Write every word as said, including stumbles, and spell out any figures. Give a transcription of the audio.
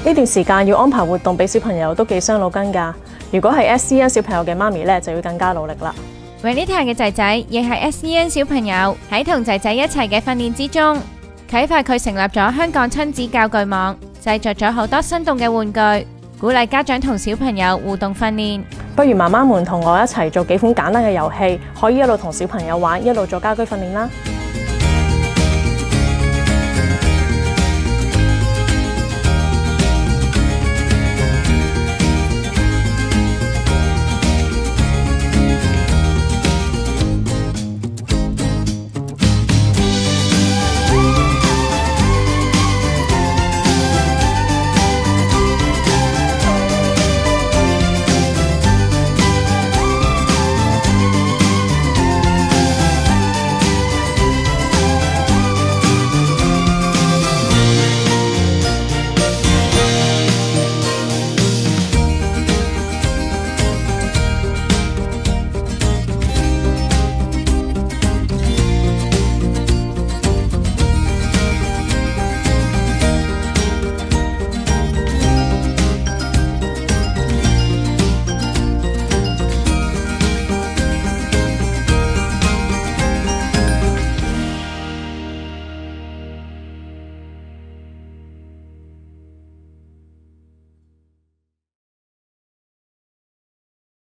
呢段時間要安排活動俾小朋友都幾傷腦筋㗎。如果係 S E N 小朋友嘅媽咪咧，就要更加努力啦。 Renita 嘅仔仔亦係 S E N 小朋友，喺同仔仔一齊嘅訓練之中，啟發佢成立咗香港親子教具網，製作咗好多生動嘅玩具，鼓勵家長同小朋友互動訓練。 不如媽媽們同我一齊做幾款簡單嘅遊戲，可以一路同小朋友玩，一路做家居訓練啦。